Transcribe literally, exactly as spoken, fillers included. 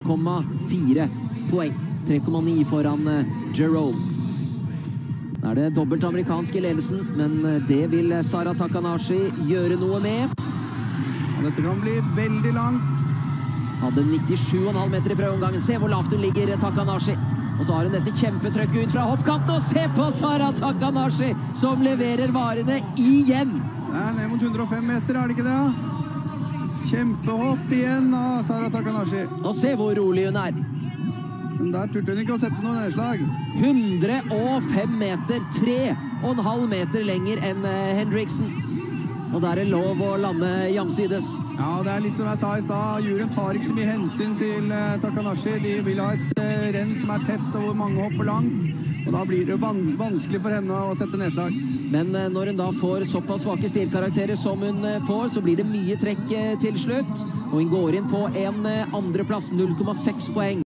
komma fire poeng. tre komma ni foran Jerome. Da er det dobbelt amerikansk i ledelsen, men det vil Sara Takanashi gjøre noe med. Ja, dette kan bli veldig langt. Hadde nittisju komma fem meter i prøveomgangen. Se hvor lavt hun ligger, Takanashi. Og så har hun dette kjempetrykket ut fra hoppkanten, og se på Sara Takanashi, som leverer varene igjen. Det er ned mot hundre og fem meter, er det ikke det? Kjempehopp igjen av Sara Takanashi. Og se hvor rolig hun er. Men der turte hun ikke å sette noe nedslag. hundre og fem meter, tre og en halv meter lenger enn Henriksen. Og der er det lov å lande jamsides. Ja, det er litt som jeg sa i stad. Juryen tar ikke så mye hensyn til uh, Takanashi. De vil ha et uh, renn som er tett og hvor mange hopper langt. Og da blir det van vanskelig for henne å sette nedslag. Men uh, når hun da får såpass svake stilkarakterer som hun uh, får, så blir det mye trekk uh, til slutt. Og hun går inn på en uh, andreplass, null komma seks poeng.